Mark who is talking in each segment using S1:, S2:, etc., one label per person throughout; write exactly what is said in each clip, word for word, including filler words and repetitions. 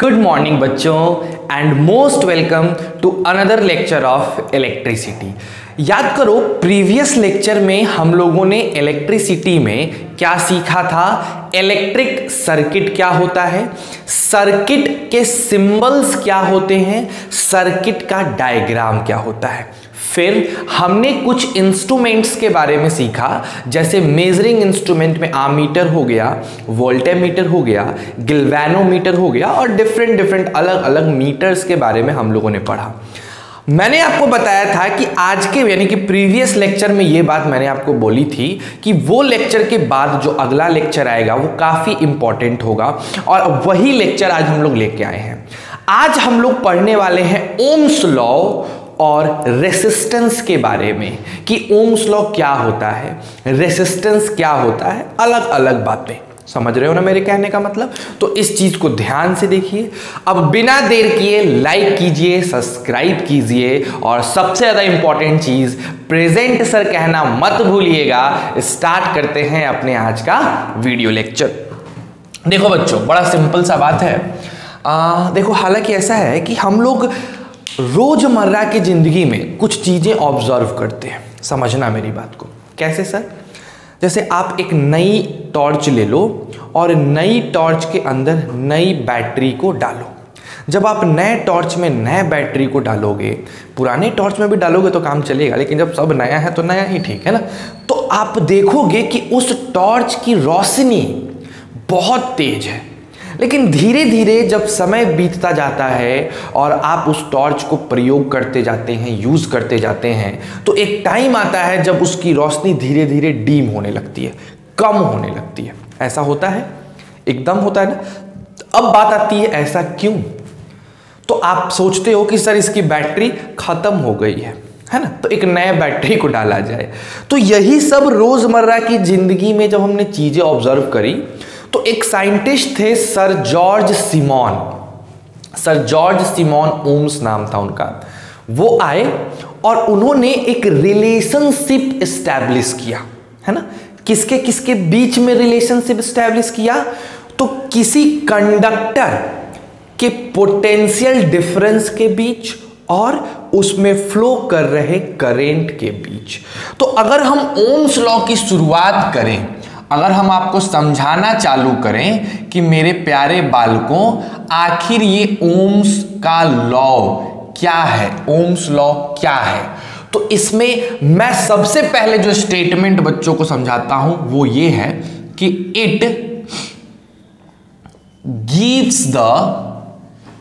S1: Good morning बच्चों and most welcome to another lecture of electricity. याद करो previous lecture में हम लोगों ने इलेक्ट्रिसिटी में क्या सीखा था। इलेक्ट्रिक सर्किट क्या होता है, सर्किट के सिंबल्स क्या होते हैं, सर्किट का डायग्राम क्या होता है। फिर हमने कुछ इंस्ट्रूमेंट्स के बारे में सीखा, जैसे मेजरिंग इंस्ट्रूमेंट में आमीटर हो गया, वोल्टेमीटर हो गया, गिल्वेनोमीटर हो गया और डिफरेंट डिफरेंट अलग अलग मीटर्स के बारे में हम लोगों ने पढ़ा। मैंने आपको बताया था कि आज के यानी कि प्रीवियस लेक्चर में ये बात मैंने आपको बोली थी कि वो लेक्चर के बाद जो अगला लेक्चर आएगा वो काफ़ी इंपॉर्टेंट होगा और वही लेक्चर आज हम लोग लेके आए हैं। आज हम लोग पढ़ने वाले हैं ओम्स लॉ और रेसिस्टेंस के बारे में कि ओम्स लॉ क्या होता है, रेसिस्टेंस क्या होता है, अलग अलग बातें। समझ रहे हो ना मेरे कहने का मतलब। तो इस चीज को ध्यान से देखिए। अब बिना देर किए लाइक कीजिए, सब्सक्राइब कीजिए और सबसे ज्यादा इंपॉर्टेंट चीज प्रेजेंट सर कहना मत भूलिएगा। स्टार्ट करते हैं अपने आज का वीडियो लेक्चर। देखो बच्चों, बड़ा सिंपल सा बात है। आ, देखो हालांकि ऐसा है कि हम लोग रोजमर्रा की जिंदगी में कुछ चीजें ऑब्जर्व करते हैं। समझना मेरी बात को। कैसे सर? जैसे आप एक नई टॉर्च ले लो और नई टॉर्च के अंदर नई बैटरी को डालो। जब आप नए टॉर्च में नए बैटरी को डालोगे, पुराने टॉर्च में भी डालोगे तो काम चलेगा, लेकिन जब सब नया है तो नया ही ठीक है ना। तो आप देखोगे कि उस टॉर्च की रोशनी बहुत तेज है, लेकिन धीरे धीरे जब समय बीतता जाता है और आप उस टॉर्च को प्रयोग करते जाते हैं, यूज करते जाते हैं, तो एक टाइम आता है जब उसकी रोशनी धीरे धीरे डीम होने लगती है, कम होने लगती है। ऐसा होता है, एकदम होता है ना। अब बात आती है ऐसा क्यों? तो आप सोचते हो कि सर इसकी बैटरी खत्म हो गई है है ना, तो एक नया बैटरी को डाला जाए। तो यही सब रोजमर्रा की जिंदगी में जब हमने चीजें ऑब्जर्व करी तो एक साइंटिस्ट थे sir George Simon, sir George Simon Ohm's नाम था उनका। वो आए और उन्होंने एक रिलेशनशिप एस्टैब्लिश किया, है ना। किसके किसके बीच में रिलेशनशिप एस्टैब्लिश किया? तो किसी कंडक्टर के पोटेंशियल डिफरेंस के बीच और उसमें फ्लो कर रहे करंट के बीच। तो अगर हम ओम्स लॉ की शुरुआत करें, अगर हम आपको समझाना चालू करें कि मेरे प्यारे बालकों आखिर ये ओम्स का लॉ क्या है, ओम्स लॉ क्या है, तो इसमें मैं सबसे पहले जो स्टेटमेंट बच्चों को समझाता हूं वो ये है कि it gives the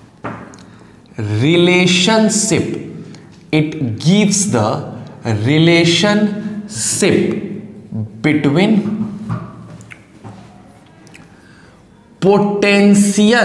S1: relationship, it gives the relationship between potential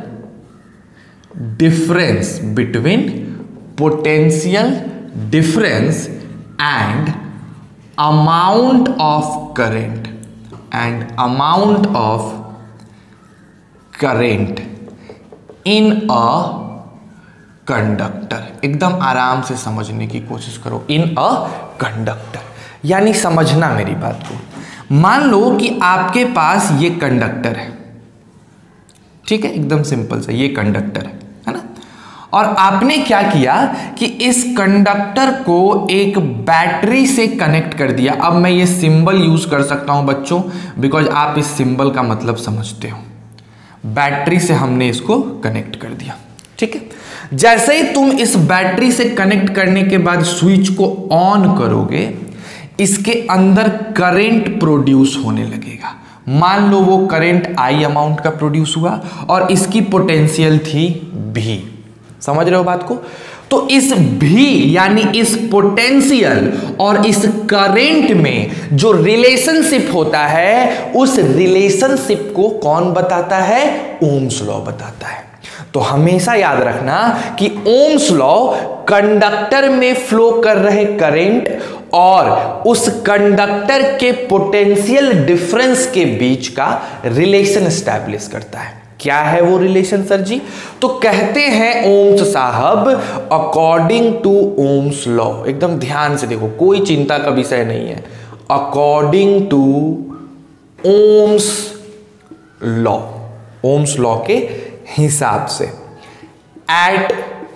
S1: difference between potential difference and amount of current and amount of current in a conductor। एकदम आराम से समझने की कोशिश करो। in a conductor यानी समझना मेरी बात को। मान लो कि आपके पास ये कंडक्टर है, ठीक है, एकदम सिंपल सा ये कंडक्टर है, है ना। और आपने क्या किया कि इस कंडक्टर को एक बैटरी से कनेक्ट कर दिया। अब मैं ये सिंबल यूज कर सकता हूं बच्चों, बिकॉज आप इस सिंबल का मतलब समझते हो। बैटरी से हमने इसको कनेक्ट कर दिया, ठीक है। जैसे ही तुम इस बैटरी से कनेक्ट करने के बाद स्विच को ऑन करोगे, इसके अंदर करंट प्रोड्यूस होने लगेगा। मान लो वो करंट आई अमाउंट का प्रोड्यूस हुआ और इसकी पोटेंशियल थी भी। समझ रहे हो बात को? तो इस भी यानी इस पोटेंशियल और इस करंट में जो रिलेशनशिप होता है, उस रिलेशनशिप को कौन बताता है? ओम्स लॉ बताता है। तो हमेशा याद रखना कि ओम्स लॉ कंडक्टर में फ्लो कर रहे करंट और उस कंडक्टर के पोटेंशियल डिफरेंस के बीच का रिलेशन एस्टैब्लिश करता है। क्या है वो रिलेशन सर जी? तो कहते हैं ओम्स साहब अकॉर्डिंग टू ओम्स लॉ। एकदम ध्यान से देखो, कोई चिंता का विषय नहीं है। According to Ohm's law, Ohm's law के हिसाब से at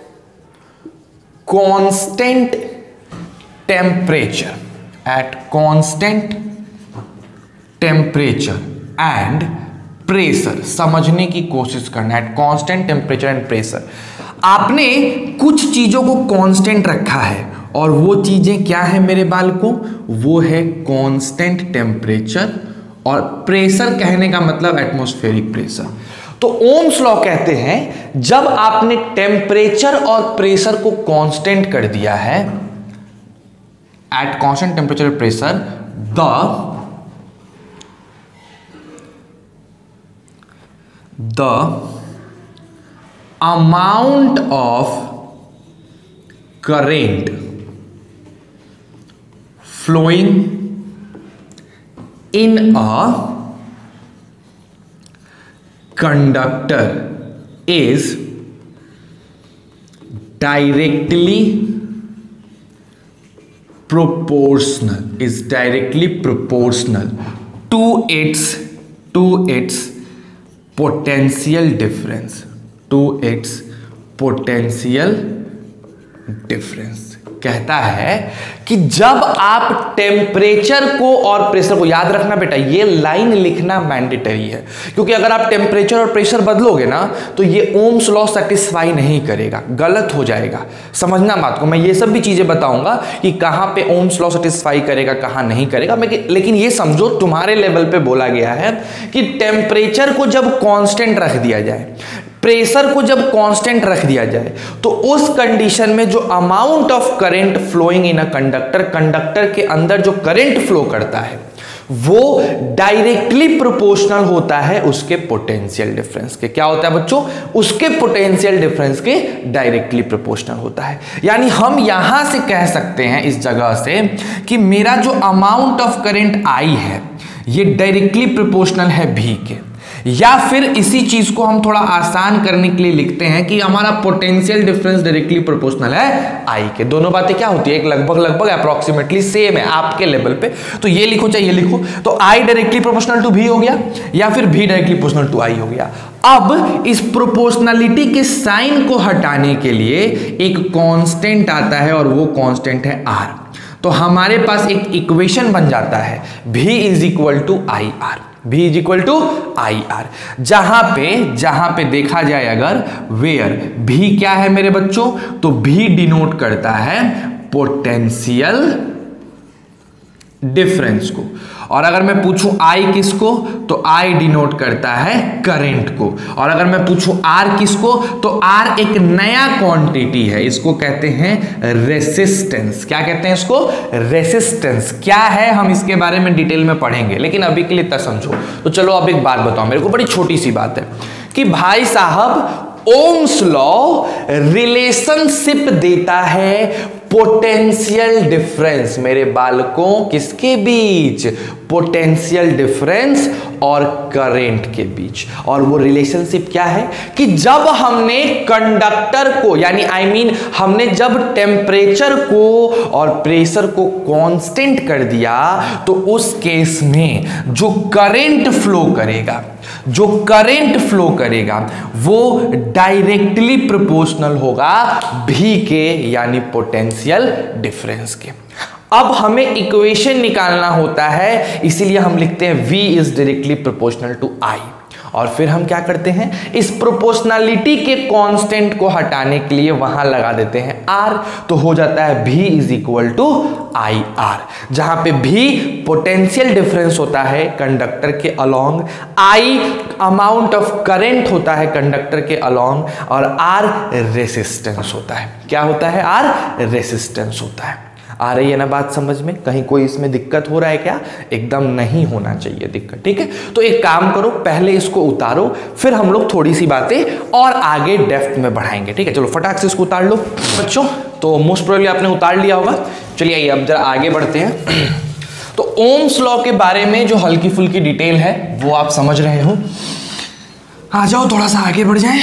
S1: constant temperature, at constant temperature and pressure, समझने की कोशिश करना। At constant temperature and pressure, आपने कुछ चीजों को कांस्टेंट रखा है और वो चीजें क्या है मेरे बालकों, वो है कांस्टेंट टेम्परेचर और प्रेशर, कहने का मतलब एटमॉस्फेरिक प्रेशर। तो ओम्स लॉ कहते हैं जब आपने टेम्परेचर और प्रेशर को कांस्टेंट कर दिया है, at constant temperature pressure, the the amount of current flowing in a conductor is directly proportional, is directly proportional to its to its potential difference, to its potential difference. कहता है कि जब आप temperature को और प्रेशर को, याद रखना बेटा ये लाइन लिखना मैंडेटरी है, क्योंकि अगर आप टेम्परेचर और प्रेशर बदलोगे ना तो ये ओम्स लॉ सेटिस्फाई नहीं करेगा, गलत हो जाएगा। समझना बात को, मैं ये सब भी चीजें बताऊंगा कि कहां पे ओम्स लॉ सेटिस्फाई करेगा कहां नहीं करेगा। मैं लेकिन ये समझो तुम्हारे लेवल पे बोला गया है कि टेम्परेचर को जब कांस्टेंट रख दिया जाए, प्रेशर को जब कांस्टेंट रख दिया जाए, तो उस कंडीशन में जो amount of current flowing in a conductor, conductor के अंदर जो करंट फ्लो करता है वो डायरेक्टली प्रोपोर्शनल होता है उसके पोटेंशियल डिफरेंस के। क्या होता है बच्चों, उसके पोटेंशियल डिफरेंस के डायरेक्टली प्रोपोर्शनल होता है। यानी हम यहां से कह सकते हैं इस जगह से कि मेरा जो अमाउंट ऑफ करंट आई है ये डायरेक्टली प्रोपोर्शनल है भी के, या फिर इसी चीज को हम थोड़ा आसान करने के लिए लिखते हैं कि हमारा पोटेंशियल डिफरेंस डायरेक्टली प्रोपोर्शनल है आई के। दोनों बातें क्या होती है, एक लगभग लगभग अप्रोक्सीमेटली सेम है आपके लेवल पे, तो ये लिखो चाहे ये लिखो, तो आई डायरेक्टली प्रोपोर्शनल टू भी हो गया या फिर भी डायरेक्टली प्रोपोर्शनल टू आई हो गया। अब इस प्रोपोर्शनलिटी के साइन को हटाने के लिए एक कांस्टेंट आता है और वो कांस्टेंट है आर। तो हमारे पास एक इक्वेशन बन जाता है v is equal to I R, v is equal to I R, जहां पे जहां पे देखा जाए अगर वेयर v क्या है मेरे बच्चों, तो v डिनोट करता है पोटेंशियल डिफरेंस को, और अगर मैं पूछूं I किसको, तो I डिनोट करता है करंट को, और अगर मैं पूछूं R किसको, तो R एक नया क्वांटिटी है, इसको कहते हैं रेसिस्टेंस। क्या कहते हैं इसको, रेसिस्टेंस। क्या है हम इसके बारे में डिटेल में पढ़ेंगे, लेकिन अभी के लिए इतना समझो। तो चलो अब एक बात बताओ मेरे को, बड़ी छोटी सी बात है कि भाई साहब ओम्स लॉ रिलेशनशिप देता है पोटेंशियल डिफरेंस मेरे बालकों किसके बीच, पोटेंशियल डिफरेंस और करंट के बीच। और वो रिलेशनशिप क्या है कि जब हमने कंडक्टर को यानी आई I मीन mean, हमने जब टेम्परेचर को और प्रेशर को कांस्टेंट कर दिया तो उस केस में जो करंट फ्लो करेगा जो करंट फ्लो करेगा वो डायरेक्टली प्रोपोर्शनल होगा भी के यानी पोटेंशियल डिफरेंस के। अब हमें इक्वेशन निकालना होता है, इसीलिए हम लिखते हैं V is directly proportional to I, और फिर हम क्या करते हैं, इस प्रोपोर्शनलिटी के कांस्टेंट को हटाने के लिए वहां लगा देते हैं R, तो हो जाता है V is equal to I R, जहां पे V पोटेंशियल डिफरेंस होता है कंडक्टर के along, I amount of current होता है कंडक्टर के अलोंग, और R रेसिस्टेंस होता है। क्या होता है, R रेसिस्टेंस होता है। आ रही है ना बात समझ में, कहीं कोई इसमें दिक्कत हो रहा है क्या, एकदम नहीं होना चाहिए दिक्कत, ठीक है। तो एक काम करो, पहले इसको उतारो, फिर हम लोग थोड़ी सी बातें और आगे डेप्थ में बढ़ाएंगे, ठीक है। चलो फटाक से इसको उतार लो बच्चों, तो मोस्ट प्रोबेबली आपने उतार लिया होगा। चलिए आइए अब जरा आगे बढ़ते हैं। तो ओम्स लॉ के बारे में जो हल्की फुल्की डिटेल है वो आप समझ रहे हो, आ जाओ थोड़ा सा आगे बढ़ जाए।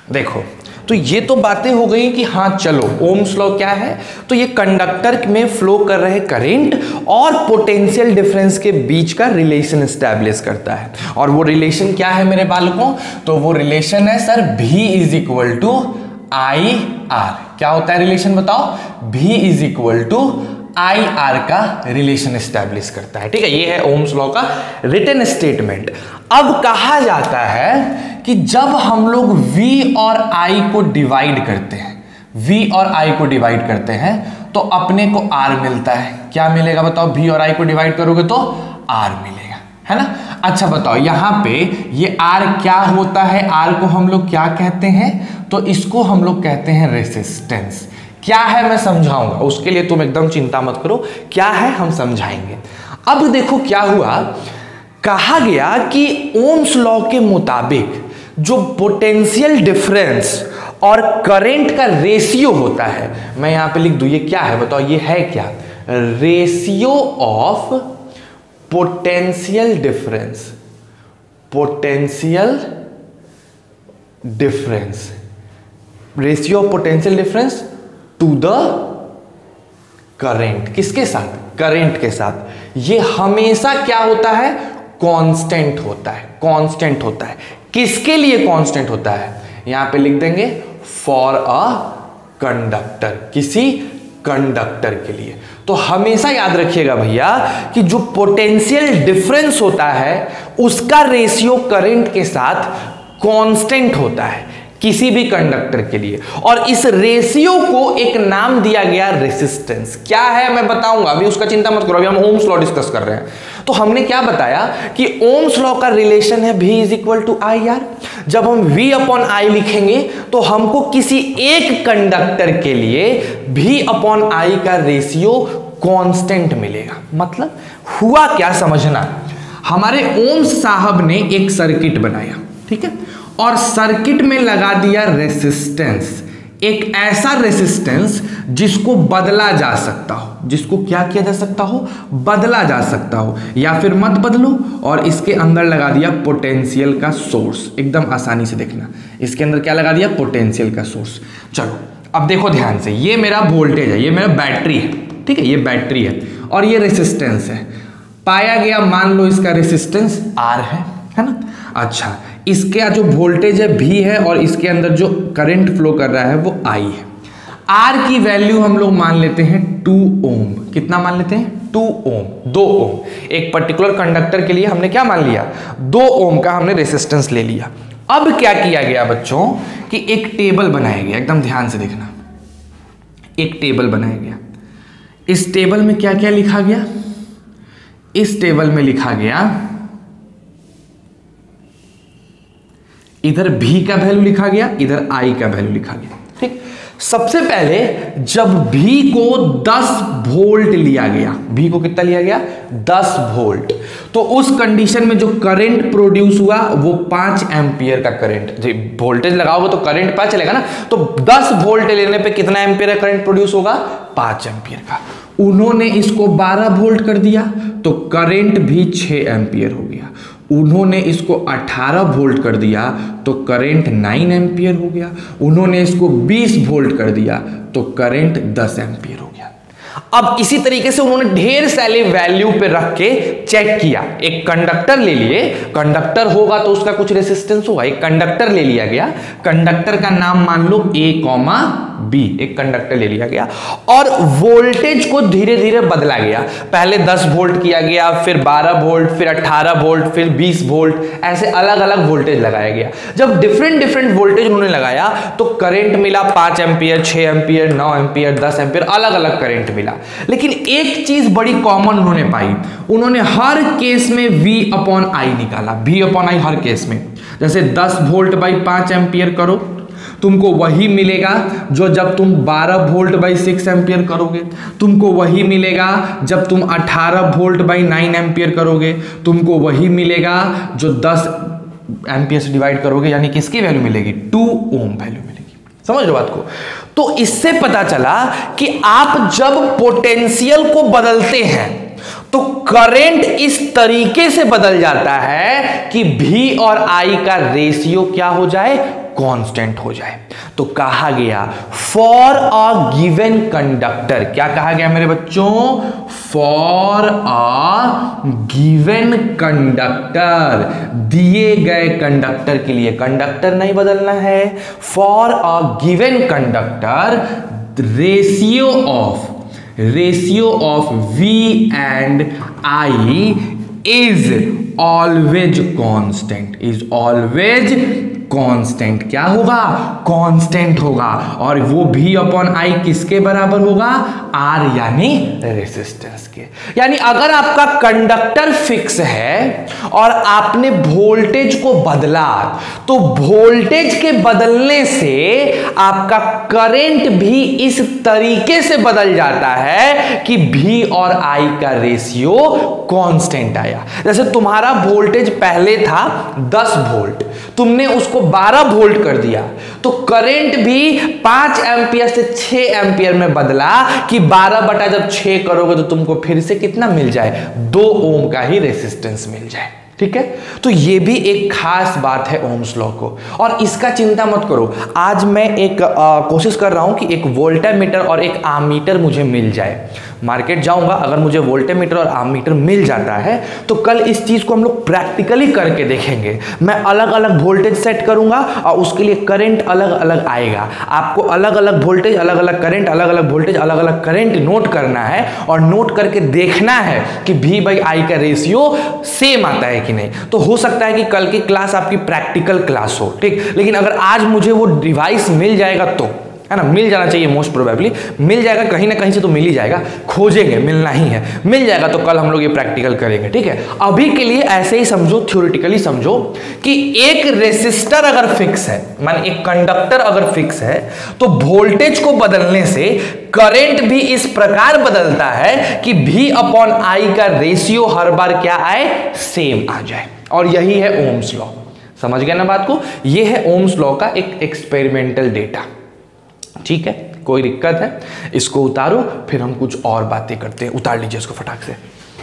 S1: देखो, तो ये तो बातें हो गई कि हाँ चलो ओम्स लॉ क्या है, तो ये कंडक्टर में फ्लो कर रहे करंट और पोटेंशियल डिफरेंस के बीच का रिलेशन एस्टैब्लिश करता है। और वो रिलेशन क्या है मेरे बालकों, तो वो रिलेशन है sir V is equal to I R. क्या होता है रिलेशन बताओ, V is equal to I R का रिलेशन एस्टैब्लिश करता है। ठीक है, ये है ओम्स लॉ का रिटन स्टेटमेंट। अब कहा जाता है कि जब हम लोग V और I को डिवाइड करते हैं, V और I को डिवाइड करते हैं तो अपने को R मिलता है। क्या मिलेगा बताओ, V और I को डिवाइड करोगे तो R मिलेगा, है ना। अच्छा बताओ, यहां पे ये R क्या होता है, R को हम लोग क्या कहते हैं, तो इसको हम लोग कहते हैं रेसिस्टेंस। क्या है मैं समझाऊंगा, उसके लिए तुम एकदम चिंता मत करो, क्या है हम समझाएंगे। अब देखो क्या हुआ, कहा गया कि ओम्स लॉ के मुताबिक जो पोटेंशियल डिफरेंस और करंट का रेशियो होता है, मैं यहां पे लिख दूं, ये क्या है बताओ, ये है क्या, ratio of potential difference, potential difference, ratio of potential difference to the current. किसके साथ, करंट के साथ। ये हमेशा क्या होता है, कांस्टेंट होता है, कांस्टेंट होता है। किसके लिए कांस्टेंट होता है, यहां पे लिख देंगे फॉर अ कंडक्टर, किसी कंडक्टर के लिए। तो हमेशा याद रखिएगा भैया कि जो पोटेंशियल डिफरेंस होता है उसका रेशियो करंट के साथ कांस्टेंट होता है किसी भी कंडक्टर के लिए, और इस रेशियो को एक नाम दिया गया रेसिस्टेंस। क्या है मैं बताऊंगा, अभी उसका चिंता मत करो, अभी हम ओम्स लॉ डिस्कस कर रहे हैं। तो हमने क्या बताया कि ओम्स लॉ का रिलेशन है V is equal to I R. जब हम V अपॉन आई लिखेंगे तो हमको किसी एक कंडक्टर के लिए V अपॉन आई का रेशियो कांस्टेंट मिलेगा। मतलब हुआ क्या समझना, हमारे ओम्स साहब ने एक सर्किट बनाया, ठीक है, और सर्किट में लगा दिया रेसिस्टेंस, एक ऐसा रेसिस्टेंस जिसको बदला जा सकता हो, जिसको क्या किया जा सकता हो, बदला जा सकता हो, या फिर मत बदलो, और इसके अंदर लगा दिया पोटेंशियल का सोर्स। एकदम आसानी से देखना, इसके अंदर क्या लगा दिया, पोटेंशियल का सोर्स। चलो अब देखो ध्यान से, ये मेरा वोल्टेज है, ये मेरा बैटरी है, ठीक है, ये बैटरी है और ये रेसिस्टेंस है। पाया गया, मान लो इसका रेसिस्टेंस R है, है ना। अच्छा, इसका जो वोल्टेज है V है और इसके अंदर जो करंट फ्लो कर रहा है वो I है। R की वैल्यू हम लोग मान लेते हैं टू ओम। कितना मान लेते हैं, टू ओम, दो ओम। एक पर्टिकुलर कंडक्टर के लिए हमने क्या मान लिया, दो ओम का हमने रेसिस्टेंस ले लिया। अब क्या किया गया बच्चों कि एक टेबल बनाया गया, एकदम ध्यान से देखना, एक टेबल बनाया गया। इस टेबल में क्या क्या लिखा गया, इस टेबल में लिखा गया, इधर V का वैल्यू लिखा गया, इधर I का वैल्यू लिखा गया। ठीक, सबसे पहले जब V को दस वोल्ट लिया गया, V को कितना लिया गया, दस वोल्ट, तो उस कंडीशन में जो करंट प्रोड्यूस हुआ वो पांच एम्पियर का करंट। वोल्टेज लगाओगे तो करंट पता चलेगा ना, तो दस वोल्ट लेने पे कितना एम्पियर का करंट प्रोड्यूस होगा, पांच एम्पियर का। उन्होंने इसको बारह वोल्ट कर दिया तो करंट भी छह एम्पियर हो गया। उन्होंने इसको अठारह वोल्ट कर दिया तो करंट नौ एम्पियर हो गया। उन्होंने इसको बीस वोल्ट कर दिया तो करंट दस एम्पियर हो गया। अब इसी तरीके से उन्होंने ढेर सारे वैल्यू पे रख के चेक किया। एक कंडक्टर ले लिए, कंडक्टर होगा तो उसका कुछ रेसिस्टेंस होगा। एक कंडक्टर ले लिया गया, कंडक्टर का नाम मान लो ए कॉमा बी, एक कंडक्टर ले लिया गया और वोल्टेज को धीरे धीरे बदला गया। पहले दस वोल्ट किया गया, फिर बारह वोल्ट, फिर अठारह वोल्ट, फिर बीस वोल्ट, ऐसे अलग अलग वोल्टेज लगाया गया। जब डिफरेंट डिफरेंट वोल्टेज उन्होंने लगाया तो करंट मिला पांच एम्पियर, छह एम्पियर, नौ एम्पियर, दस एम्पियर, अलग अलग करंट मिला। लेकिन एक चीज बड़ी कॉमन उन्होंने पाई, उन्होंने हर केस में V अपॉन आई निकाला। V अपॉन आई हर केस में, जैसे दस वोल्ट बाई पांच एम्पियर करो तुमको वही मिलेगा जो जब तुम बारह वोल्ट बाई सिक्स एम्पियर करोगे, तुमको वही मिलेगा जब तुम अठारह वोल्ट बाई नाइन एम्पियर करोगे, तुमको वही मिलेगा जो दस एम्पियर से डिवाइड करोगे, यानी किसकी वैल्यू मिलेगी, टू ओम वैल्यू मिलेगी। समझ लो बात को। तो इससे पता चला कि आप जब पोटेंशियल को बदलते हैं तो करंट इस तरीके से बदल जाता है कि V और I का रेशियो क्या हो जाए, कांस्टेंट हो जाए। तो कहा गया फॉर अ गिवन कंडक्टर, क्या कहा गया मेरे बच्चों, फॉर अ गिवन कंडक्टर, दिए गए कंडक्टर के लिए, कंडक्टर नहीं बदलना है, for a given conductor ratio of ratio of V and I is always constant, is always constant. क्या होगा, कांस्टेंट होगा। और वो V अपॉन I किसके बराबर होगा, R यानी रेजिस्टेंस के। यानी अगर आपका कंडक्टर फिक्स है और आपने वोल्टेज को बदला, तो वोल्टेज के बदलने से आपका करंट भी इस तरीके से बदल जाता है कि V और I का रेशियो कांस्टेंट आया। जैसे तुम्हारा वोल्टेज पहले था दस वोल्ट, तुमने उसको बारह वोल्ट कर दिया, तो करंट भी पांच एम्पियर से छह एम्पियर में बदला कि बारह बटा जब छह करोगे तो तुमको फिर से कितना मिल जाए, दो ओम का ही रेजिस्टेंस मिल जाए। ठीक है, तो ये भी एक खास बात है ओम्स लॉ को। और इसका चिंता मत करो, आज मैं एक आ, कोशिश कर रहा हूं कि एक वोल्टामीटर और एक आमीटर मुझे मिल जाए। मार्केट जाऊंगा, अगर मुझे वोल्टामीटर और आमीटर मिल जाता है तो कल इस चीज को हम लोग प्रैक्टिकली करके देखेंगे। मैं अलग अलग वोल्टेज सेट करूंगा और उसके लिए करंट अलग अलग आएगा। आपको अलग अलग वोल्टेज, अलग अलग करंट, अलग अलग वोल्टेज, अलग अलग करंट नोट करना है और नोट करके देखना है कि V बाई आई का रेशियो सेम आता है कि नहीं। तो हो सकता है कि कल की क्लास आपकी प्रैक्टिकल क्लास हो, ठीक, लेकिन अगर आज मुझे वो डिवाइस मिल जाएगा तो, है ना, मिल जाना चाहिए, मोस्ट प्रोबेबली मिल जाएगा, कहीं ना कहीं से तो मिल ही जाएगा, खोजेंगे, मिलना ही है, मिल जाएगा तो कल हम लोग ये प्रैक्टिकल करेंगे। ठीक है, अभी के लिए ऐसे ही समझो, थ्योरेटिकली समझो कि एक रेसिस्टर अगर फिक्स है, मान एक कंडक्टर अगर फिक्स है, तो वोल्टेज को बदलने से करंट भी इस प्रकार बदलता है कि V अपॉन I का रेशियो हर बार क्या आए, सेम आ जाए। और यही है ओम्स लॉ। समझ गए ना बात को, ये है ओम्स लॉ का एक एक्सपेरिमेंटल डेटा। ठीक है, कोई दिक्कत है, इसको उतारो, फिर हम कुछ और बातें करते हैं। उतार लीजिए इसको फटाक से।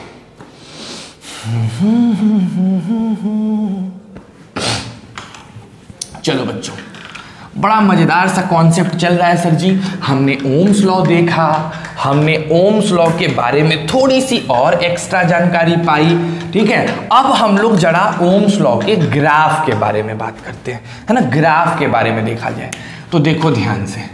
S1: चलो बच्चों, बड़ा मजेदार सा कॉन्सेप्ट चल रहा है सर जी। हमने ओम्स लॉ देखा, हमने ओम्स लॉ के बारे में थोड़ी सी और एक्स्ट्रा जानकारी पाई। ठीक है, अब हम लोग जरा ओम्स लॉ के ग्राफ के बारे में बात करते हैं, है ना, ग्राफ के बारे में देखा जाए तो देखो ध्यान से,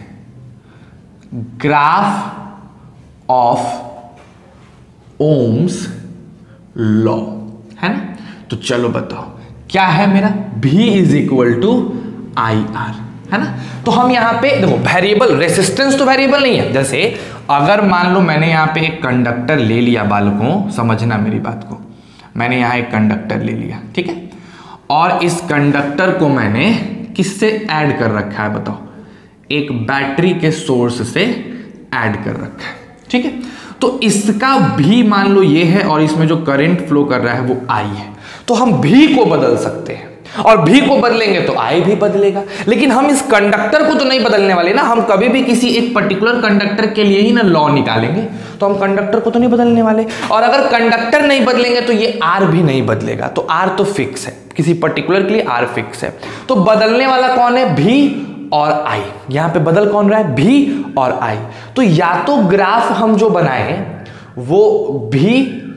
S1: ग्राफ ऑफ ओम्स लॉ, है ना। तो चलो बताओ क्या है मेरा, V is equal to I R, है ना। तो हम यहां पे देखो वेरिएबल, रेसिस्टेंस तो वेरिएबल नहीं है। जैसे अगर मान लो मैंने यहां पे एक कंडक्टर ले लिया, बालकों समझना मेरी बात को, मैंने यहां एक कंडक्टर ले लिया, ठीक है, और इस कंडक्टर को मैंने किससे ऐड कर रखा है बताओ, एक बैटरी के सोर्स से ऐड कर रखा है। ठीक है, तो इसका भी मान लो ये है और इसमें जो करंट फ्लो कर रहा है वो I है। तो हम V को बदल सकते हैं और V को बदलेंगे तो I भी बदलेगा, लेकिन हम इस कंडक्टर को तो नहीं बदलने वाले ना। हम कभी भी किसी एक पर्टिकुलर कंडक्टर के लिए ही ना लॉ निकालेंगे, तो हम कंडक्टर को तो नहीं बदलने वाले। और अगर कंडक्टर नहीं बदलेंगे तो ये R भी नहीं बदलेगा। तो R तो फिक्स है, किसी पर्टिकुलर के लिए R फिक्स है। तो बदलने वाला कौन है, V और I। यहां पे बदल कौन रहा है, V और I। तो या तो ग्राफ हम जो बनाए वो V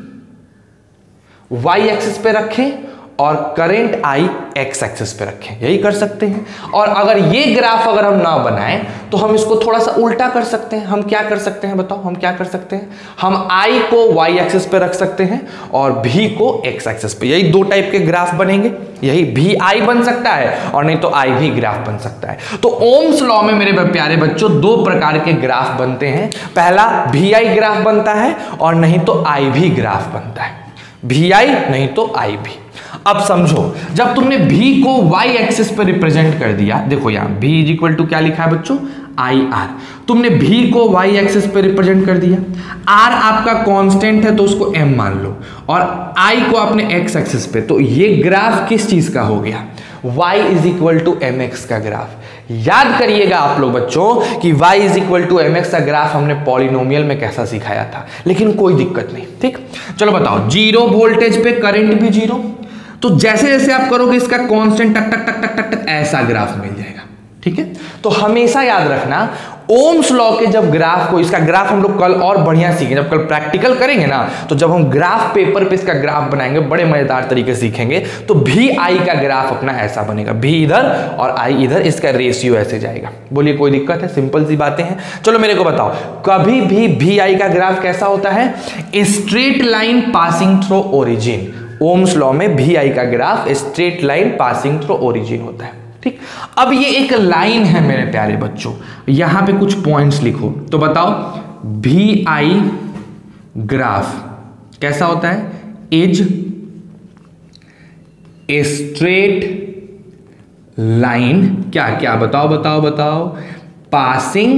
S1: Y एक्सिस पे रखें और करंट I एक्स एक्सिस पे रखें, यही कर सकते हैं। और अगर ये ग्राफ अगर हम ना बनाएं तो हम इसको थोड़ा सा उल्टा कर सकते हैं। हम क्या कर सकते हैं बताओ, हम क्या कर सकते हैं, हम I को Y एक्सिस पे रख सकते हैं और V को X एक्सिस पे। यही दो टाइप के ग्राफ बनेंगे, यही V I बन सकता है और नहीं तो I भी ग्राफ बन सकता है। तो ओम्स लॉ में मेरे प्यारे बच्चों दो प्रकार के ग्राफ बनते हैं। पहला V I ग्राफ बनता है और नहीं तो I भी ग्राफ बनता है, V I नहीं तो I भी। अब समझो, जब तुमने V को Y एक्सिस पर रिप्रेजेंट कर दिया, देखो यहां V इज इक्वल टू क्या लिखा है बच्चों, आई आर। तुमने V को Y एक्सिस पे रिप्रेजेंट कर दिया, R आपका कांस्टेंट है तो उसको M मान लो, और I को आपने X एक्सिस पे। तो ये ग्राफ किस चीज का हो गया, y is equal to M X का ग्राफ। याद करिएगा आप लोग बच्चों कि y is equal to M X का ग्राफ हमने पॉलिनोमियल में कैसा सिखाया था, लेकिन कोई दिक्कत नहीं। ठीक, चलो बताओ, जीरो वोल्टेज पे करंट भी जीरो, तो जैसे जैसे आप करोगे इसका कांस्टेंट टक टक टक टक टक टक ऐसा ग्राफ मिल जाएगा। ठीक है, तो हमेशा याद रखना ओम्स लॉ के जब ग्राफ को, इसका ग्राफ हम लोग कल और बढ़िया सीखेंगे, जब कल प्रैक्टिकल करेंगे ना, तो जब हम ग्राफ पेपर पे इसका ग्राफ बनाएंगे बड़े मजेदार तरीके से सीखेंगे, तो भी आई का ग्राफ अपना ऐसा बनेगा, भी इधर और आई इधर, इसका रेशियो ऐसे जाएगा। बोलिए कोई दिक्कत है? सिंपल सी बातें हैं। चलो मेरे को बताओ, कभी भी भी आई का ग्राफ कैसा होता है? Straight line passing through origin. Ohm's law में भी आई का graph straight line passing through origin होता है। ठीक, अब ये एक लाइन है मेरे प्यारे बच्चों, यहां पे कुछ पॉइंट्स लिखो, तो बताओ भी आई ग्राफ कैसा होता है? इज ए स्ट्रेट लाइन, क्या क्या बताओ बताओ बताओ, पासिंग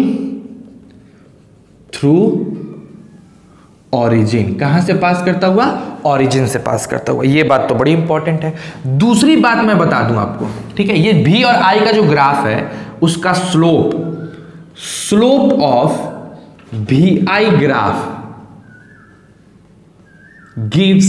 S1: थ्रू ओरिजिन। कहां से पास करता हुआ? ओरिजिन से पास करता हुआ। ये बात तो बड़ी इंपॉर्टेंट है। दूसरी बात मैं बता दूं आपको, ठीक है, ये भी और आई का जो ग्राफ है उसका स्लोप, स्लोप ऑफ भी आई ग्राफ गिव्स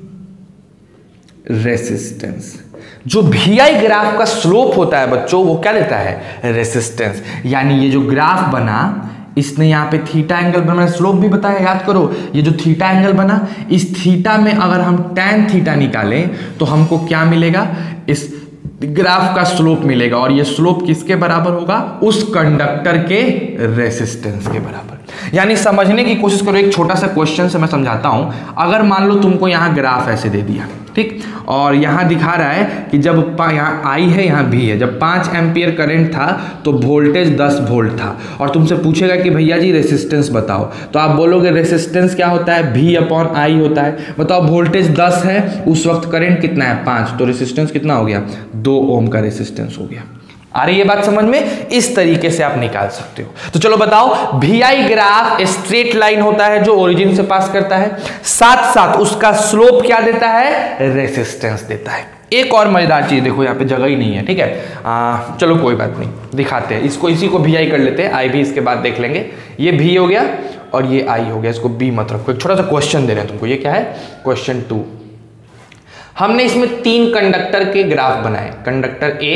S1: रेसिस्टेंस। जो भी आई ग्राफ का स्लोप होता है बच्चों, वो क्या देता है? रेसिस्टेंस। यानी ये जो ग्राफ बना, इसने यहाँ पे थीटा एंगल बना, स्लोप भी बताया, याद करो, ये जो थीटा एंगल बना, इस थीटा में अगर हम टैन थीटा निकालें तो हमको क्या मिलेगा? इस ग्राफ का स्लोप मिलेगा, और ये स्लोप किसके बराबर होगा? उस कंडक्टर के रेसिस्टेंस के बराबर। यानी समझने की कोशिश करो, एक छोटा सा क्वेश्चन से मैं समझाता हूं। अगर मान लो तुमको यहां ग्राफ ऐसे दे दिया, ठीक, और यहां दिखा रहा है कि जब यहाँ आई है यहाँ भी है, जब पाँच एम्पियर करंट था तो वोल्टेज दस वोल्ट था, और तुमसे पूछेगा कि भैया जी रेसिस्टेंस बताओ, तो आप बोलोगे रेसिस्टेंस क्या होता है? भी अपॉन आई होता है। बताओ वोल्टेज दस है, उस वक्त करंट कितना है? पाँच, तो रेसिस्टेंस कितना हो गया? दो ओम का रेसिस्टेंस हो गया। आ रही है बात समझ में? इस तरीके से आप निकाल सकते हो। तो चलो बताओ, भी आई ग्राफ स्ट्रेट लाइन होता है जो ओरिजिन से पास करता है, साथ साथ उसका स्लोप क्या देता है? रेसिस्टेंस देता है। एक और मजेदार चीज देखो, यहाँ पे जगह ही नहीं है, ठीक है, आ, चलो कोई बात नहीं, दिखाते हैं इसको, इसी को भी आई कर लेते हैं, आई भी इसके बाद देख लेंगे। ये भी हो गया और ये आई हो गया, इसको बी मत रखो। एक छोटा सा क्वेश्चन दे रहे हैं तुमको, ये क्या है? Question two. हमने इसमें तीन कंडक्टर के ग्राफ बनाए, कंडक्टर ए,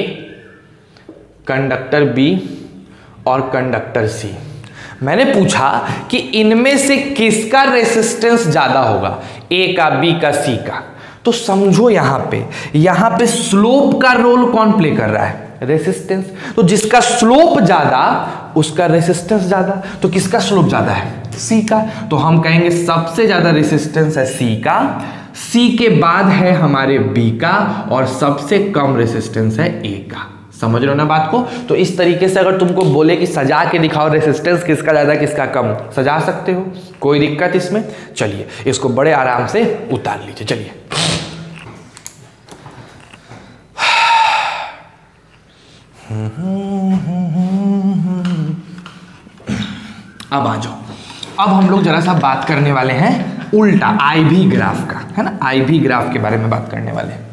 S1: कंडक्टर बी और कंडक्टर सी। मैंने पूछा कि इनमें से किसका रेसिस्टेंस ज्यादा होगा, ए का, बी का, सी का। तो समझो यहां पे यहां पे स्लोप का रोल कौन प्ले कर रहा है? रेसिस्टेंस। तो जिसका स्लोप ज्यादा उसका रेसिस्टेंस ज्यादा, तो किसका स्लोप ज्यादा है? सी का। तो हम कहेंगे सबसे ज्यादा रेसिस्टेंस है सी का, सी के बाद है हमारे बी का, और सबसे कम रेसिस्टेंस है ए का। समझ रहे हो ना बात को? तो इस तरीके से अगर तुमको बोले कि सजा के दिखाओ रेसिस्टेंस किसका ज्यादा किसका कम, सजा सकते हो, कोई दिक्कत इसमें। चलिए इसको बड़े आराम से उतार लीजिए। चलिए अब आ जाओ, अब हम लोग जरा सा बात करने वाले हैं उल्टा आई भी ग्राफ का, है ना, आई भी ग्राफ के बारे में बात करने वाले हैं।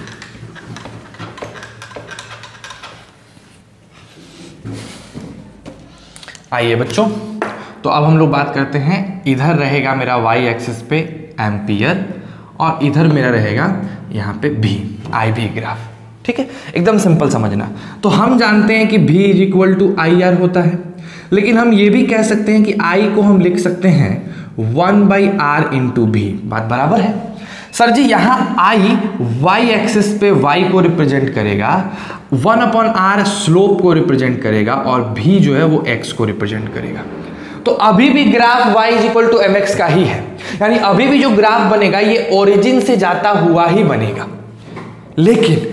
S1: आइए बच्चों, तो अब हम लोग बात करते हैं, इधर रहेगा मेरा वाई एक्सिस पे एम्पियर, और इधर मेरा रहेगा यहाँ पे भी, आई भी ग्राफ। ठीक है, एकदम सिंपल समझना। तो हम जानते हैं कि V is equal to I R होता है, लेकिन हम ये भी कह सकते हैं कि I को हम लिख सकते हैं वन बाई आर इंटू भी। बात बराबर है सर जी? यहाँ I वाई एक्सिस पे Y को रिप्रेजेंट करेगा, वन अपॉन आर स्लोप को रिप्रेजेंट करेगा, और V जो है वो X को रिप्रेजेंट करेगा। तो अभी भी graph y is equal to M X का ही है, यानी अभी भी जो ग्राफ बनेगा ये ओरिजिन से जाता हुआ ही बनेगा। लेकिन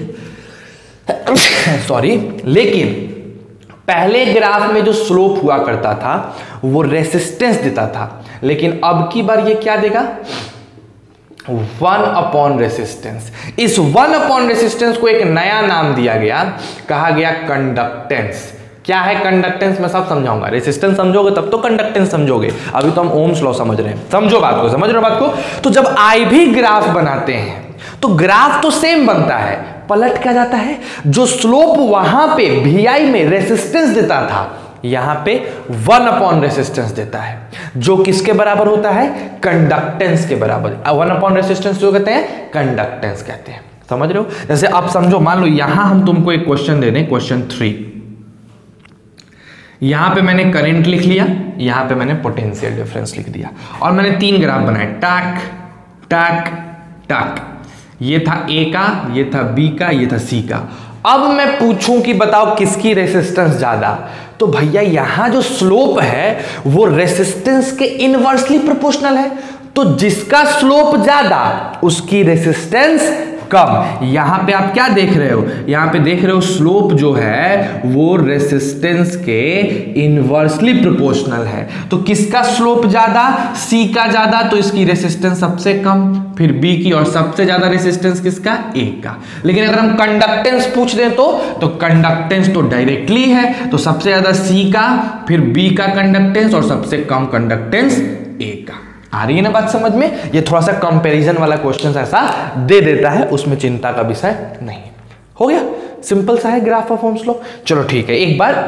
S1: सॉरी लेकिन पहले ग्राफ में जो स्लोप हुआ करता था वो रेसिस्टेंस देता था, लेकिन अब की बार ये क्या देगा? One upon resistance. इस वन अपॉन रेसिस्टेंस को एक नया नाम दिया गया, कहा गया कंडक्टेंस। क्या है कंडक्टेंस? मैं सब समझाऊंगा। रेसिस्टेंस समझोगे तब तो कंडक्टेंस समझोगे, अभी तो हम ओम्स लॉ समझ रहे हैं। समझो बात को, समझ रहे हो बात को? तो जब आई भी ग्राफ बनाते हैं तो ग्राफ तो सेम बनता है, पलट क्या जाता है, जो स्लोप वहां पे vi में रेसिस्टेंस देता था यहां पे वन अपॉन रेसिस्टेंस देता है, जो किसके बराबर होता है, कंडक्टेंस के बराबर। वन अपॉन रेसिस्टेंस जो कहते हैं, कंडक्टेंस कहते हैं। समझ रहे हो? जैसे आप समझो, मान लो यहां हम तुमको एक क्वेश्चन दे दें, क्वेश्चन थ्री, यहां पे मैंने करंट लिख लिया, यहां पे मैंने पोटेंशियल डिफरेंस लिख दिया, और मैंने तीन ग्राफ बनाए, टैक टैक टैक। ये था ए का, ये था बी का, ये था सी का। अब मैं पूछूं कि बताओ किसकी रेसिस्टेंस ज्यादा, तो भैया यहां जो स्लोप है वो रेसिस्टेंस के इनवर्सली प्रोपोर्शनल है, तो जिसका स्लोप ज्यादा उसकी रेसिस्टेंस कम। यहां पे आप क्या देख रहे हो, यहां पे देख रहे हो स्लोप जो है वो रेसिस्टेंस के इनवर्सली प्रोपोर्शनल है, तो किसका स्लोप ज्यादा, सी का ज्यादा, तो इसकी रेसिस्टेंस सबसे कम, फिर बी की, और सबसे ज्यादा रेसिस्टेंस किसका, ए का। लेकिन अगर हम कंडक्टेंस पूछ दें तो तो कंडक्टेंस तो डायरेक्टली है, तो सबसे ज्यादा सी का, फिर बी का कंडक्टेंस, और सबसे कम कंडक्टेंस ए का। आ रही है ना बात समझ में? ये थोड़ा सा कंपैरिजन वाला क्वेश्चन ऐसा दे देता है, उसमें चिंता का विषय नहीं। हो गया, सिंपल सा है ग्राफ ऑफ ओम्स लॉ। चलो ठीक है, एक बार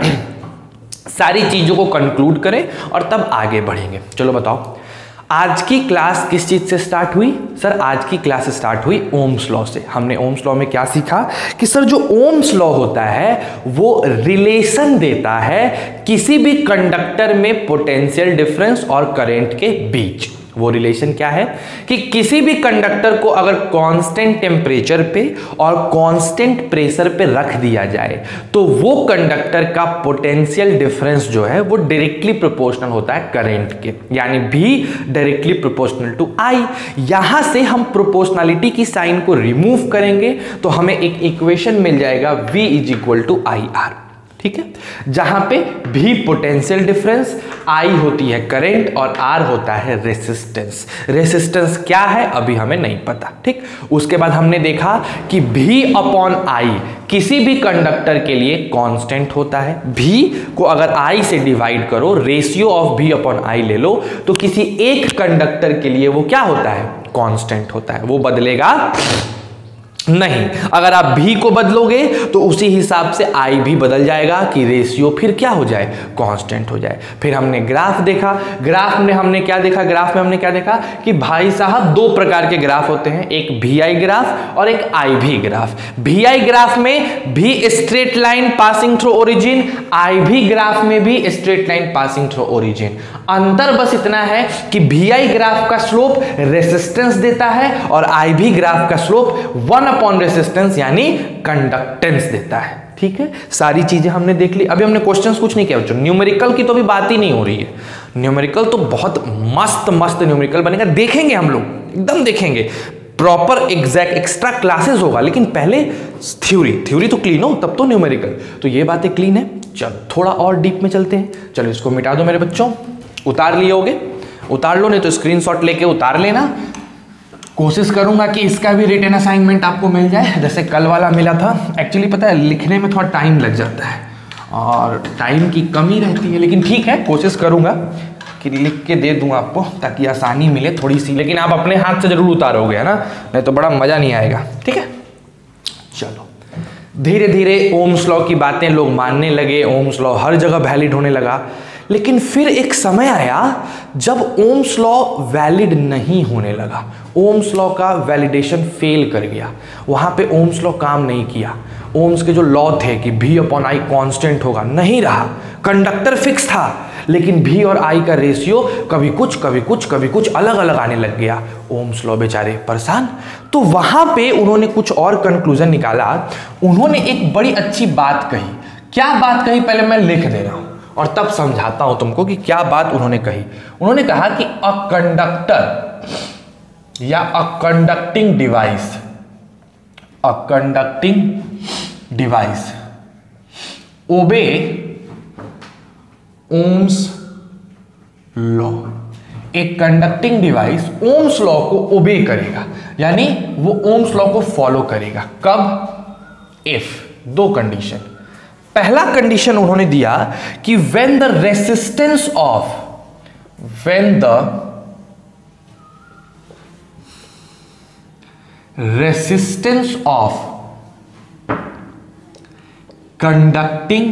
S1: सारी चीजों को कंक्लूड करें और तब आगे बढ़ेंगे। चलो बताओ, आज की क्लास किस चीज से स्टार्ट हुई? सर आज की क्लास स्टार्ट हुई ओम्स लॉ से। हमने ओम्स लॉ में क्या सीखा कि सर जो ओम्स लॉ होता है वो रिलेशन देता है किसी भी कंडक्टर में पोटेंशियल डिफरेंस और करंट के बीच। वो रिलेशन क्या है कि किसी भी कंडक्टर को अगर कांस्टेंट टेम्परेचर पे और कांस्टेंट प्रेशर पे रख दिया जाए तो वो कंडक्टर का पोटेंशियल डिफरेंस जो है वो डायरेक्टली प्रोपोर्शनल होता है करंट के, यानी V directly proportional to I। यहां से हम प्रोपोर्शनलिटी की साइन को रिमूव करेंगे तो हमें एक इक्वेशन मिल जाएगा V is equal to I R. ठीक है, जहां पे भी पोटेंशियल डिफरेंस, I होती है करंट और R होता है रेसिस्टेंस। रेसिस्टेंस क्या है अभी हमें नहीं पता। ठीक, उसके बाद हमने देखा कि V अपॉन I किसी भी कंडक्टर के लिए कांस्टेंट होता है। V को अगर I से डिवाइड करो, ratio of V upon I ले लो, तो किसी एक कंडक्टर के लिए वो क्या होता है, कांस्टेंट होता है, वो बदलेगा नहीं। अगर आप भी को बदलोगे तो उसी हिसाब से आई भी बदल जाएगा कि रेशियो फिर क्या हो जाए, कांस्टेंट हो जाए। फिर हमने ग्राफ देखा, ग्राफ में हमने क्या देखा, ग्राफ में हमने क्या देखा कि भाई साहब दो प्रकार के ग्राफ होते हैं, एक भी आई ग्राफ और एक आई भी ग्राफ। भी आई ग्राफ में भी straight line passing through origin, I V graph में भी straight line passing through origin. अंतर बस इतना है कि भी आई ग्राफ का स्लोप रेसिस्टेंस देता है और आई भी ग्राफ का स्लोप वन अपॉन रेसिस्टेंस यानी कंडक्टेंस देता है। ठीक है, सारी चीजें हमने देख ली। अभी हमने क्वेश्चंस कुछ नहीं किया बच्चों, न्यूमेरिकल की तो अभी बात ही नहीं हो रही है। न्यूमेरिकल तो बहुत मस्त मस्त न्यूमेरिकल बनेगा, देखेंगे हम लोग, एकदम देखेंगे, प्रॉपर एग्जैक्ट एक्स्ट्रा क्लासेस होगा। लेकिन पहले थ्योरी, थ्योरी तो क्लीन हो तब तो न्यूमेरिकल। तो ये बातें क्लीन है। चलो थोड़ा और डीप में चलते हैं। चलो इसको मिटा दो मेरे बच्चों, उतार लिए होगे, उतार लो, नहीं तो स्क्रीनशॉट लेके उतार लेना। कोशिश करूंगा कि इसका भी रिटन असाइनमेंट आपको मिल जाए, जैसे कल वाला मिला था। एक्चुअली पता है लिखने में थोड़ा टाइम लग जाता है और टाइम की कमी रहती है, लेकिन ठीक है, कोशिश करूंगा कि लिख के दे दूं आपको ताकि आसानी मिले थोड़ी सी। लेकिन आप अपने हाथ से जरूर उतारोगे, है ना, नहीं तो बड़ा मजा नहीं आएगा। ठीक है, चलो धीरे धीरे ओम्स लॉ की बातें लोग मानने लगे, ओम्स लॉ हर जगह वैलिड होने लगा। लेकिन फिर एक समय आया जब ओम्स लॉ वैलिड नहीं होने लगा, ओम्स लॉ का वैलिडेशन फेल कर गया, वहां पे ओम्स लॉ काम नहीं किया। ओम्स के जो लॉ थे कि भी अपॉन आई कांस्टेंट होगा, नहीं रहा। कंडक्टर फिक्स था लेकिन भी और आई का रेशियो कभी कुछ कभी कुछ कभी कुछ अलग अलग आने लग गया। ओम्स लॉ बेचारे परेशान। तो वहां पे उन्होंने कुछ और कंक्लूजन निकाला। उन्होंने एक बड़ी अच्छी बात कही। क्या बात कही पहले मैं लिख दे रहा हूं और तब समझाता हूं तुमको कि क्या बात उन्होंने कही। उन्होंने कहा कि अ कंडक्टर या a conducting device, a conducting device obey Ohm's law. एक कंडक्टिंग डिवाइस ओम्स लॉ को ओबे करेगा, यानी वो ओम्स लॉ को फॉलो करेगा। कब? इफ, दो कंडीशन। पहला कंडीशन उन्होंने दिया कि when the resistance of when the resistance of conducting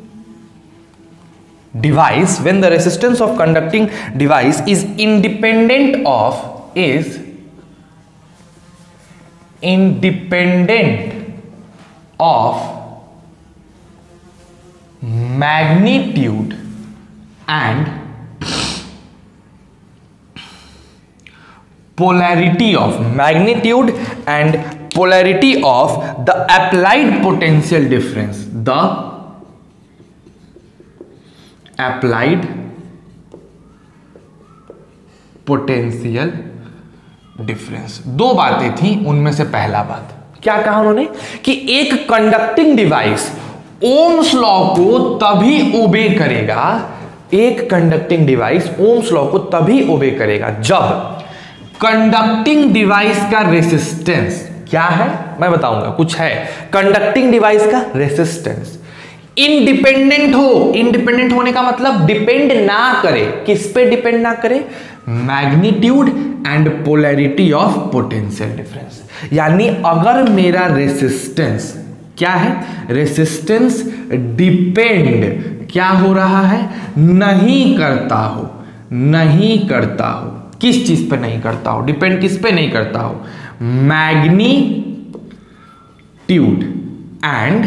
S1: device, when the resistance of conducting device is independent of is independent of magnitude and polarity of magnitude and polarity of the applied potential difference, the applied potential difference। दो बातें थी, उनमें से पहला बात क्या कहा उन्होंने कि एक कंडक्टिंग डिवाइस ओम्स लॉ को तभी ओबे करेगा, एक कंडक्टिंग डिवाइस ओम्स लॉ को तभी ओबे करेगा जब कंडक्टिंग डिवाइस का रेसिस्टेंस क्या है, मैं बताऊंगा, कुछ है कंडक्टिंग डिवाइस का रेसिस्टेंस इंडिपेंडेंट हो। इंडिपेंडेंट होने का मतलब डिपेंड ना करे, किस पे डिपेंड ना करे, magnitude and polarity of potential difference. यानी अगर मेरा रेसिस्टेंस क्या है, रेसिस्टेंस डिपेंड क्या हो रहा है, नहीं करता हो, नहीं करता हो, किस चीज पे नहीं करता हो, डिपेंड किस पे नहीं करता हो, magnitude and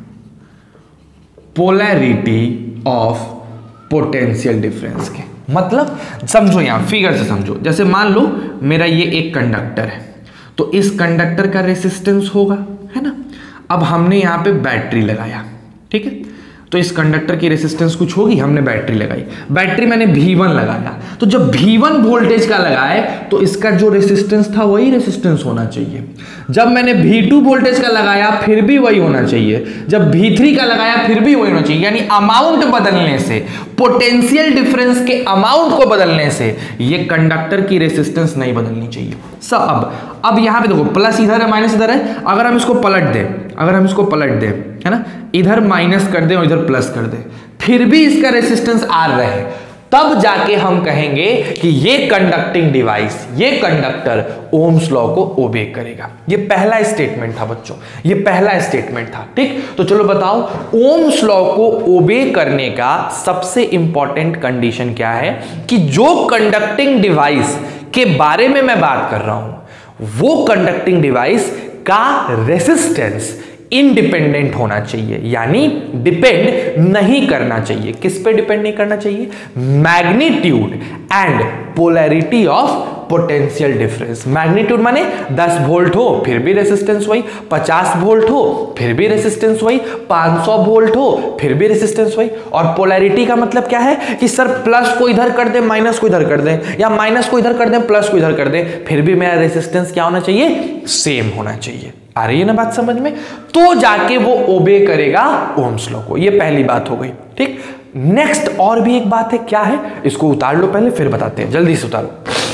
S1: polarity of potential difference के। मतलब समझो, यहां फिगर से समझो, जैसे मान लो मेरा ये एक कंडक्टर है, तो इस कंडक्टर का रेसिस्टेंस होगा, है ना। अब हमने यहां पे बैटरी लगाया, ठीक है, तो इस कंडक्टर की रेसिस्टेंस कुछ होगी, हमने बैटरी लगाई, बैटरी मैंने वी वन लगाया, तो जब वी वन वोल्टेज का लगाए तो इसका जो रेसिस्टेंस था वही रेसिस्टेंस होना चाहिए। जब मैंने वी टू वोल्टेज का लगाया फिर भी वही होना चाहिए, जब वी थ्री का लगाया फिर भी वही होना चाहिए। यानी अमाउंट बदलने से, पोटेंशियल डिफरेंस के अमाउंट को बदलने से ये कंडक्टर की रेसिस्टेंस नहीं बदलनी चाहिए। सब अब अब यहां पे देखो, प्लस इधर है, माइनस इधर है, अगर हम इसको पलट दें, अगर हम इसको पलट दें, है ना, इधर माइनस कर दें और इधर प्लस कर दें, फिर भी इसका रेसिस्टेंस आर रहे, तब जाके हम कहेंगे कि ये कंडक्टिंग डिवाइस, ये कंडक्टर ओम्स लॉ को ओबे करेगा। ये पहला स्टेटमेंट था बच्चों, ये पहला स्टेटमेंट था, ठीक। तो चलो बताओ, ओम्स लॉ को ओबे करने का सबसे इंपॉर्टेंट कंडीशन क्या है कि जो कंडक्टिंग डिवाइस के बारे में मैं बात कर रहा हूं वो कंडक्टिंग डिवाइस का रेसिस्टेंस इंडिपेंडेंट होना चाहिए, यानी डिपेंड नहीं करना चाहिए। किस पे डिपेंड नहीं करना चाहिए, magnitude and polarity of potential difference. Magnitude माने दस वोल्ट हो फिर भी रेसिस्टेंस वही, पचास वोल्ट हो फिर भी रेसिस्टेंस वही, पाँच सौ वोल्ट हो फिर भी रेसिस्टेंस वही। और पोलैरिटी का मतलब क्या है कि सर प्लस को इधर कर दें, माइनस को इधर कर दें, या माइनस को इधर कर दें, प्लस को इधर कर दें, फिर भी मेरा रेसिस्टेंस क्या होना चाहिए, सेम होना चाहिए। आ रही है ना बात समझ में, तो जाके वो ओबे करेगा ओम्स लॉ को। ये पहली बात हो गई, ठीक। नेक्स्ट और भी एक बात है, क्या है, इसको उतार लो पहले फिर बताते हैं, जल्दी से उतारो।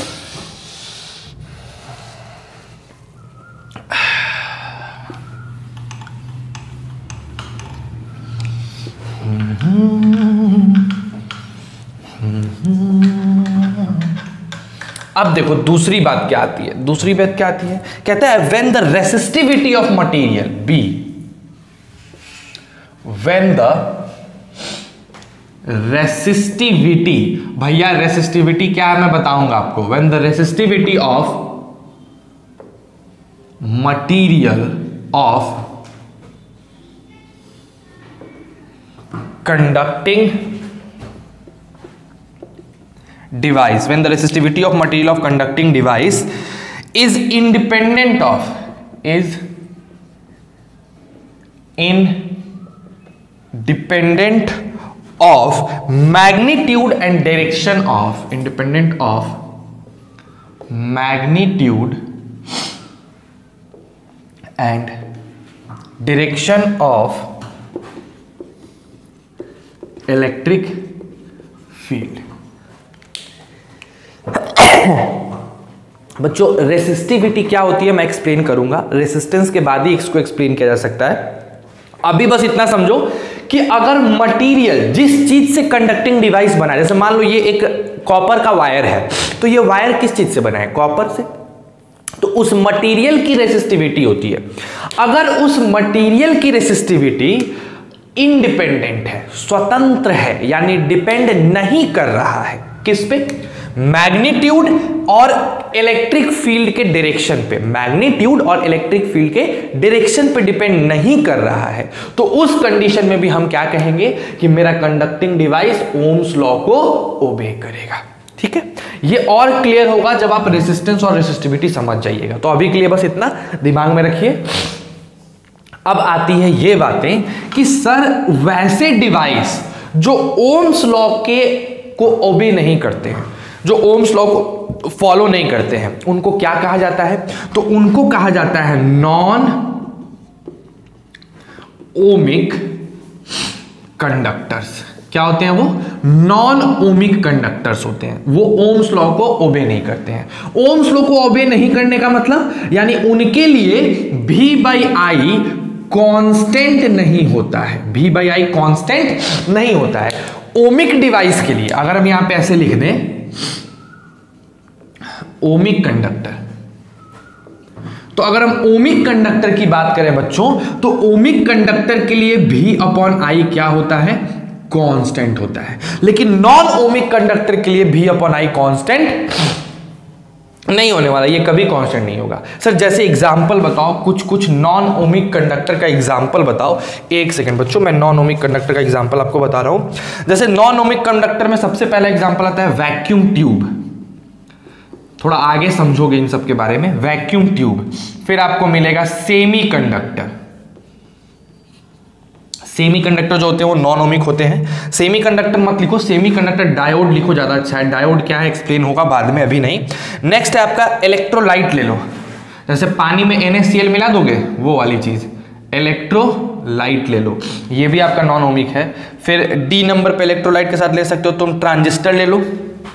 S1: अब देखो दूसरी बात क्या आती है, दूसरी बात क्या आती है, कहता है when the resistivity of material be, when the resistivity, भैया रेसिस्टिविटी क्या है मैं बताऊंगा आपको, when the resistivity of material of conducting device, when the resistivity of material of conducting device is independent of, is independent of magnitude and direction of, independent of magnitude and direction of electric field. बच्चों resistivity क्या होती है मैं explain करूंगा, resistance के बाद ही इसको explain किया जा सकता है। अभी बस इतना समझो कि अगर मटेरियल जिस चीज से कंडक्टिंग डिवाइस बना है, जैसे मान लो ये एक कॉपर का वायर है, तो ये वायर किस चीज से बना है, कॉपर से। तो उस मटेरियल की रेसिस्टिविटी होती है। अगर उस मटेरियल की रेसिस्टिविटी इंडिपेंडेंट है, स्वतंत्र है, यानी डिपेंड नहीं कर रहा है किस पे, मैग्नीट्यूड और इलेक्ट्रिक फील्ड के डायरेक्शन पे, मैग्नीट्यूड और इलेक्ट्रिक फील्ड के डायरेक्शन पे डिपेंड नहीं कर रहा है, तो उस कंडीशन में भी हम क्या कहेंगे कि मेरा कंडक्टिंग डिवाइस ओम्स लॉ को ओबे करेगा। ठीक है, ये और क्लियर होगा जब आप रेसिस्टेंस और रेसिस्टिविटी समझ जाइएगा। तो अभी के लिए बस इतना दिमाग में रखिए। अब आती है ये बातें कि सर वैसे डिवाइस जो ओम्स लॉ के को ओबे नहीं करते हैं, जो ओम्स लॉ को फॉलो नहीं करते हैं, उनको क्या कहा जाता है? तो उनको कहा जाता है नॉन ओमिक कंडक्टर्स। क्या होते हैं वो? नॉन ओमिक कंडक्टर्स होते हैं। वो ओम्स लॉ को ओबे नहीं करते हैं। ओम्स लॉ को ओबे नहीं करने का मतलब यानी उनके लिए भी बाई आई कांस्टेंट नहीं होता है, भी बाई आई कांस्टेंट नहीं होता है। ओमिक डिवाइस के लिए अगर हम यहां पे ऐसे लिख दें ओमिक कंडक्टर, तो अगर हम ओमिक कंडक्टर की बात करें बच्चों, तो ओमिक कंडक्टर के लिए भी अपॉन आई क्या होता है? कांस्टेंट होता है। लेकिन नॉन ओमिक कंडक्टर के लिए भी अपॉन आई कांस्टेंट नहीं होने वाला, ये कभी कांस्टेंट नहीं होगा। सर जैसे एग्जांपल बताओ, कुछ कुछ नॉन ओमिक कंडक्टर का एग्जांपल बताओ। एक सेकंड बच्चों, मैं नॉन ओमिक कंडक्टर का एग्जांपल आपको बता रहा हूं। जैसे नॉन ओमिक कंडक्टर में सबसे पहला एग्जांपल आता है वैक्यूम ट्यूब। थोड़ा आगे समझोगे इन सब के बारे में। वैक्यूम ट्यूब, फिर आपको मिलेगा सेमी कंडक्टर। सेमी कंडक्टर जो होते हैं वो नॉन ओमिक होते हैं। सेमी कंडक्टर मत लिखो, सेमी कंडक्टर डायोड लिखो, ज्यादा अच्छा है। डायोड क्या है एक्सप्लेन होगा बाद में, अभी नहीं। नेक्स्ट है आपका इलेक्ट्रोलाइट ले लो। जैसे पानी में एन ए सी एल मिला दोगे, वो वाली चीज इलेक्ट्रोलाइट ले लो, ये भी आपका नॉन ओमिक है। फिर डी नंबर पे इलेक्ट्रोलाइट के साथ ले सकते हो तुम ट्रांजिस्टर ले लो,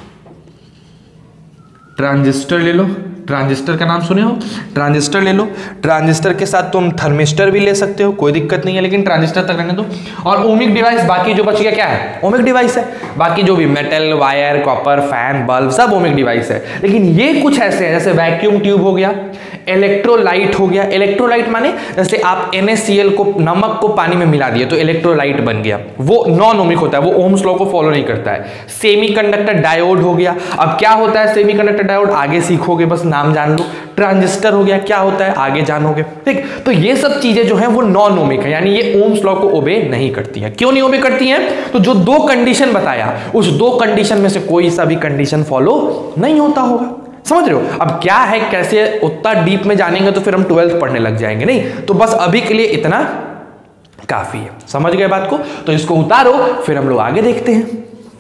S1: ट्रांजिस्टर ले लो, ट्रांजिस्टर का नाम सुने हो, ट्रांजिस्टर ले लो। ट्रांजिस्टर के साथ तुम थर्मिस्टर भी ले सकते हो, कोई दिक्कत नहीं है, लेकिन ट्रांजिस्टर तक रहने दो। और ओमिक डिवाइस बाकी जो बच गया क्या है? ओमिक डिवाइस है। बाकी जो भी metal, wire, copper, fan, bulb सब ओमिक डिवाइस है। लेकिन ये कुछ ऐसे हैं जैसे वैक्यूम ट्यूब हो गया, इलेक्ट्रोलाइट हो गया। इलेक्ट्रोलाइट माने जैसे आप एन ए सी एल को, नमक को पानी में मिला दिए तो इलेक्ट्रोलाइट बन गया, वो नॉन ओमिक होता है, वो ओम्स लॉ को फॉलो नहीं करता है। सेमी कंडक्टर डायोड हो गया। अब क्या होता है सेमी कंडक्टर डायोड? आगे सीखोगे, बस नाम जान लो। ट्रांजिस्टर हो गया, क्या होता है आगे जानोगे। ठीक, तो ये सब चीजें जो हैं वो नॉन ओमिक है, यानी ये ओम्स लॉ को ओबे नहीं करती हैं। क्यों नहीं ओबे करती हैं? तो जो दो कंडीशन बताया, उस दो कंडीशन में से कोई सा भी कंडीशन फॉलो नहीं होता होगा। समझ रहे हो? अब क्या है, कैसे, उतना डीप में जानेंगे तो फिर हम ट्वेल्थ पढ़ने लग जाएंगे। नहीं तो बस अभी के लिए इतना काफी है। समझ गए बात को? तो इसको उतारो, फिर हम लोग आगे देखते हैं।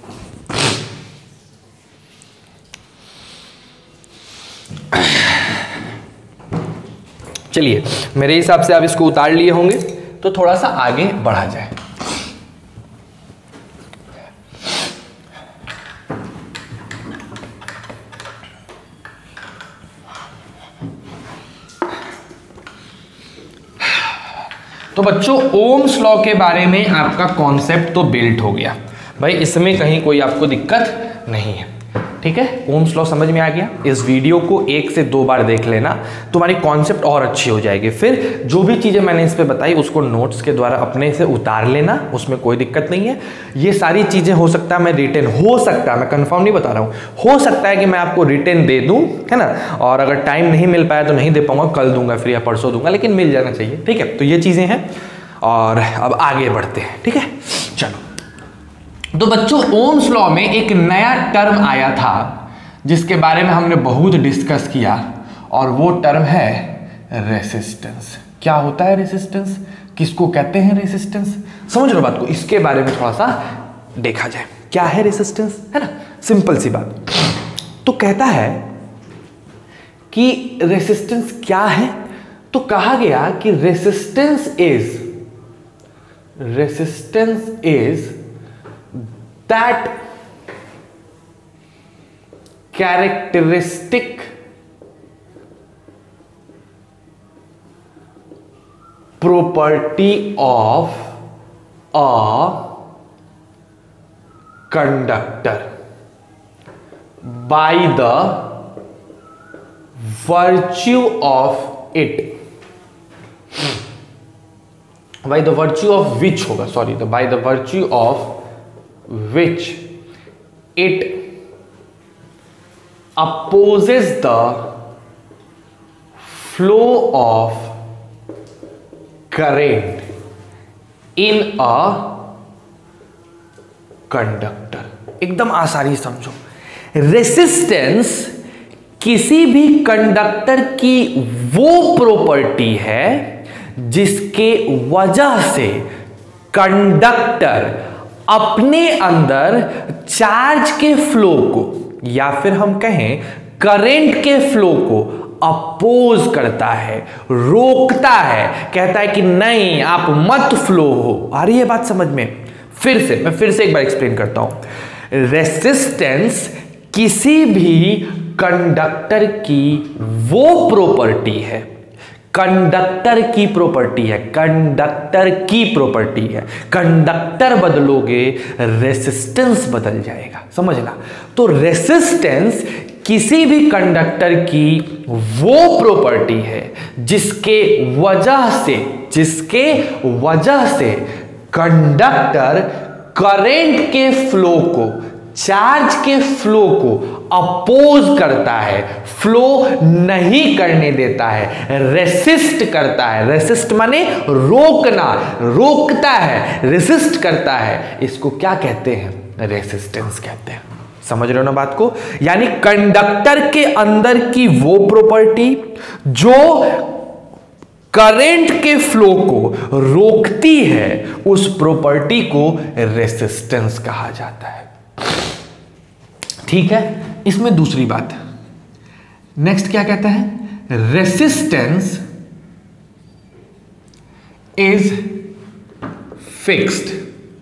S1: चलिए, मेरे हिसाब से आप इसको उतार लिए होंगे, तो थोड़ा सा आगे बढ़ा जाए। तो बच्चों ओम्स लॉ के बारे में आपका कॉन्सेप्ट तो बिल्ट हो गया भाई, इसमें कहीं कोई आपको दिक्कत नहीं है। ठीक है, ओम्स लॉ समझ में आ गया। इस वीडियो को एक से दो बार देख लेना, तुम्हारी कॉन्सेप्ट और अच्छी हो जाएगी। फिर जो भी चीज़ें मैंने इस पे बताई उसको नोट्स के द्वारा अपने से उतार लेना, उसमें कोई दिक्कत नहीं है। ये सारी चीज़ें हो सकता है मैं रिटर्न, हो सकता है, मैं कंफर्म नहीं बता रहा हूँ, हो सकता है कि मैं आपको रिटर्न दे दूँ, है ना। और अगर टाइम नहीं मिल पाया तो नहीं दे पाऊंगा, कल दूंगा फिर या परसों दूंगा, लेकिन मिल जाना चाहिए। ठीक है, तो ये चीज़ें हैं और अब आगे बढ़ते हैं। ठीक है, चलो। तो बच्चों ओम्स लॉ में एक नया टर्म आया था जिसके बारे में हमने बहुत डिस्कस किया, और वो टर्म है रेसिस्टेंस। क्या होता है रेसिस्टेंस? किसको कहते हैं रेसिस्टेंस? समझ लो बात को, इसके बारे में थोड़ा सा देखा जाए। क्या है रेसिस्टेंस, है ना, सिंपल सी बात। तो कहता है कि रेसिस्टेंस क्या है, तो कहा गया कि resistance is resistance is that characteristic property of a conductor by the virtue of it, by the virtue of which होगा, sorry, the by the virtue of which it opposes the flow of current in a conductor। एकदम आसानी समझो, resistance किसी भी conductor की वो property है जिसके वजह से कंडक्टर अपने अंदर चार्ज के फ्लो को या फिर हम कहें करंट के फ्लो को अपोज करता है, रोकता है, कहता है कि नहीं आप मत फ्लो हो। आ रही है बात समझ में? फिर से मैं फिर से एक बार एक्सप्लेन करता हूं। रेसिस्टेंस किसी भी कंडक्टर की वो प्रॉपर्टी है, कंडक्टर की प्रॉपर्टी है, कंडक्टर की प्रॉपर्टी है। कंडक्टर बदलोगे रेसिस्टेंस बदल जाएगा, समझना। तो रेसिस्टेंस किसी भी कंडक्टर की वो प्रॉपर्टी है जिसके वजह से जिसके वजह से कंडक्टर करंट के फ्लो को, चार्ज के फ्लो को अपोज करता है, फ्लो नहीं करने देता है, रेसिस्ट करता है। रेसिस्ट माने रोकना, रोकता है, रेसिस्ट करता है। इसको क्या कहते हैं? रेसिस्टेंस कहते हैं। समझ रहे हो ना बात को? यानी कंडक्टर के अंदर की वो प्रॉपर्टी जो करंट के फ्लो को रोकती है, उस प्रॉपर्टी को रेसिस्टेंस कहा जाता है। ठीक है, इसमें दूसरी बात, नेक्स्ट क्या कहता है? Resistance is fixed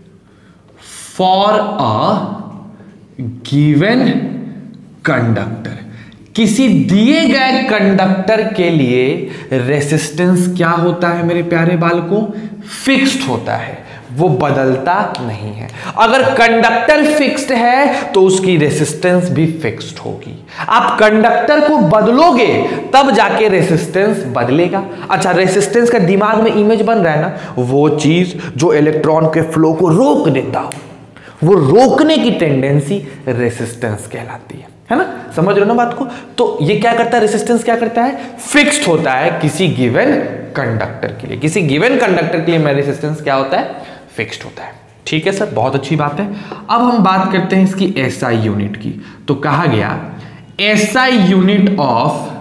S1: for a given conductor. किसी दिए गए कंडक्टर के लिए रेसिस्टेंस क्या होता है मेरे प्यारे बालकों? फिक्स्ड होता है, वो बदलता नहीं है। अगर कंडक्टर फिक्स्ड है तो उसकी रेसिस्टेंस भी फिक्स्ड होगी। आप कंडक्टर को बदलोगे तब जाके रेसिस्टेंस बदलेगा। अच्छा, रेसिस्टेंस का दिमाग में इमेज बन रहा है ना, वो चीज जो इलेक्ट्रॉन के फ्लो को रोक देता हो, वो रोकने की टेंडेंसी रेसिस्टेंस कहलाती है, है ना? समझ रहे हो ना बात को? तो ये क्या करता है? रेसिस्टेंस क्या करता है? फिक्स्ड होता है किसी गिवन कंडक्टर के लिए। किसी गिवन कंडक्टर के लिए मेरा रेसिस्टेंस क्या होता है? फिक्स्ड होता है। ठीक है सर, बहुत अच्छी बात है। अब हम बात करते हैं इसकी एसआई यूनिट की। तो कहा गया SI unit of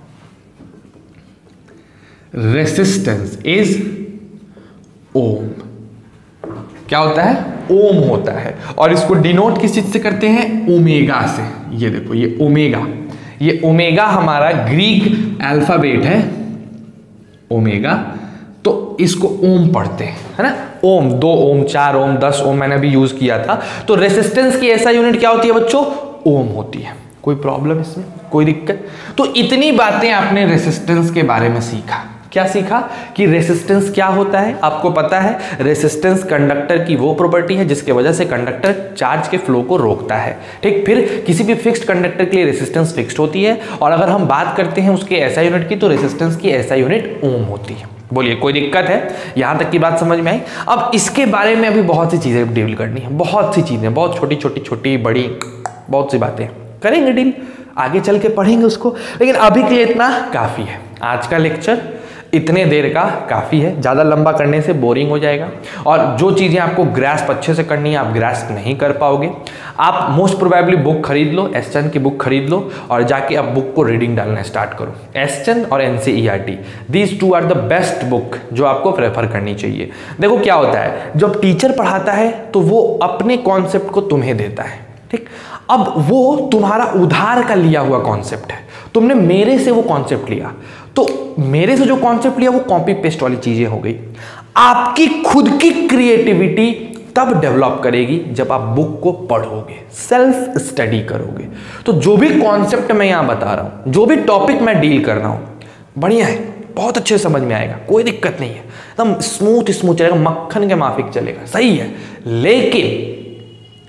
S1: resistance is ohm. क्या होता है? ओम होता है। और इसको डिनोट किस चीज से करते हैं? ओमेगा से। ये देखो, ये ओमेगा, ये ओमेगा हमारा ग्रीक अल्फाबेट है, ओमेगा। तो इसको ओम पढ़ते हैं, है ना? ओम, दो ओम, चार ओम, दस ओम मैंने अभी यूज किया था। तो रेसिस्टेंस की ऐसा यूनिट क्या होती है बच्चों? ओम होती है। कोई प्रॉब्लम इसमें? कोई दिक्कत? तो इतनी बातें आपने रेसिस्टेंस के बारे में सीखा। क्या सीखा? कि रेसिस्टेंस क्या होता है। आपको पता है रेसिस्टेंस कंडक्टर की वो प्रॉपर्टी है जिसके वजह से कंडक्टर चार्ज के फ्लो को रोकता है। ठीक, फिर किसी भी फिक्स्ड कंडक्टर के लिए रेसिस्टेंस फिक्स्ड होती है। और अगर हम बात करते हैं उसके एसआई यूनिट की, तो रेसिस्टेंस की एसआई यूनिट ओम होती है। बोलिए, कोई दिक्कत है? यहां तक की बात समझ में आई? अब इसके बारे में अभी बहुत सी चीजें डील करनी है, बहुत सी चीजें, बहुत छोटी छोटी छोटी बड़ी बहुत सी बातें करेंगे डील, आगे चल के पढ़ेंगे उसको। लेकिन अभी के लिए इतना काफी है। आज का लेक्चर इतने देर का काफ़ी है, ज़्यादा लंबा करने से बोरिंग हो जाएगा। और जो चीज़ें आपको ग्रास्प अच्छे से करनी है आप ग्रास्प नहीं कर पाओगे। आप मोस्ट प्रोबेबली बुक खरीद लो, एसचन की बुक खरीद लो और जाके आप बुक को रीडिंग डालना स्टार्ट करो। एसचन और NCERT, these two are the best book जो आपको प्रेफर करनी चाहिए। देखो क्या होता है, जब टीचर पढ़ाता है तो वो अपने कॉन्सेप्ट को तुम्हें देता है, ठीक। अब वो तुम्हारा उधार का लिया हुआ कॉन्सेप्ट है, तुमने मेरे से वो कॉन्सेप्ट लिया, तो मेरे से जो कॉन्सेप्ट लिया वो कॉपी पेस्ट वाली चीजें हो गई। आपकी खुद की क्रिएटिविटी तब डेवलप करेगी जब आप बुक को पढ़ोगे, सेल्फ स्टडी करोगे। तो जो भी कॉन्सेप्ट मैं यहां बता रहा हूं, जो भी टॉपिक मैं डील कर रहा हूं, बढ़िया है, बहुत अच्छे से समझ में आएगा, कोई दिक्कत नहीं है, एकदम स्मूथ स्मूथ चलेगा, मक्खन के माफिक चलेगा, सही है। लेकिन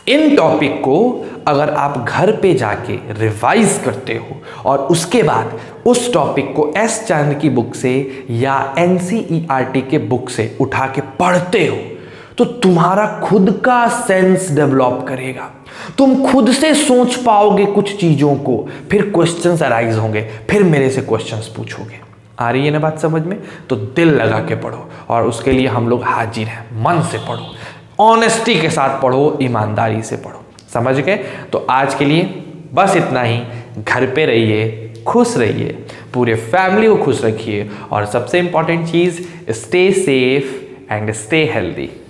S1: इन टॉपिक को अगर आप घर पे जाके रिवाइज करते हो और उसके बाद उस टॉपिक को एस चंद की बुक से या एनसीईआरटी के बुक से उठा के पढ़ते हो तो तुम्हारा खुद का सेंस डेवलप करेगा, तुम खुद से सोच पाओगे कुछ चीजों को, फिर क्वेश्चंस अराइज होंगे, फिर मेरे से क्वेश्चंस पूछोगे। आ रही है ना बात समझ में? तो दिल लगा के पढ़ो और उसके लिए हम लोग हाजिर हैं। मन से पढ़ो, ऑनेस्टी के साथ पढ़ो, ईमानदारी से पढ़ो। समझ गए? तो आज के लिए बस इतना ही। घर पे रहिए, खुश रहिए, पूरे फैमिली को खुश रखिए और सबसे इंपॉर्टेंट चीज, stay safe and stay healthy.